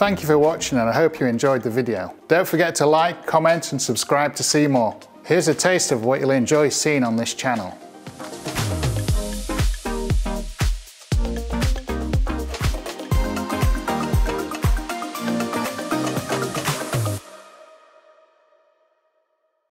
Thank you for watching and I hope you enjoyed the video. Don't forget to like, comment and subscribe to see more. Here's a taste of what you'll enjoy seeing on this channel.